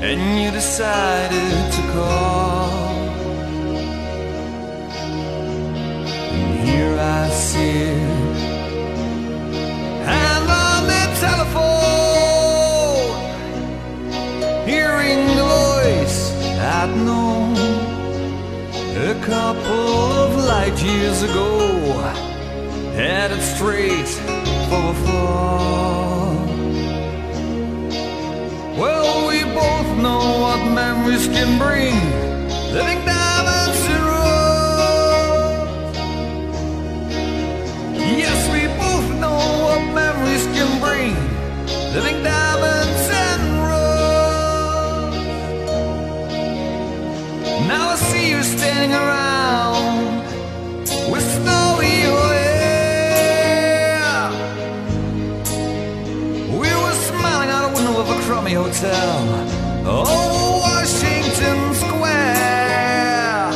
and you decided to call. And here I sit, hand on the telephone, hearing the voice I'd known a couple of light years ago, headed straight for a fall. Well, we both know what memories can bring, living diamonds and rose. Yes, we both know what memories can bring, living diamonds and rose. Now I see you standing around with snowy hair. We were smiling out a window of a crummy hotel, oh, Washington Square.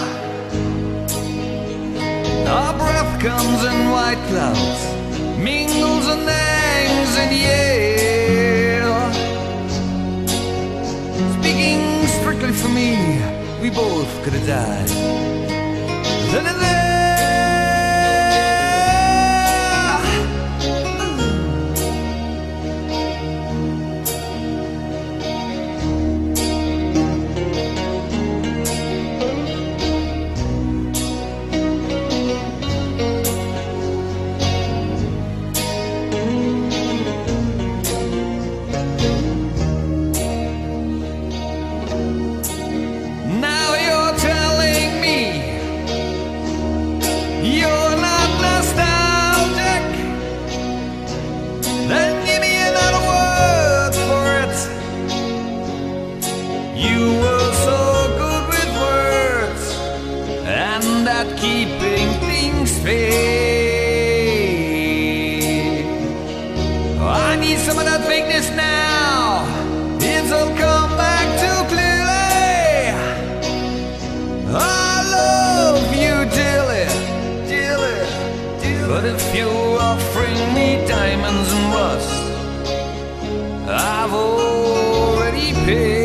Our breath comes in white clouds, mingles and hangs in Yale. Speaking strictly for me, we both could have died then and there. You're not nostalgic, then give me another word for it. You were so good with words and at keeping things fake. I need some of that fakeness now, it's all come back too clearly. I love you dearly, but if you're offering me diamonds and rust, I've already paid.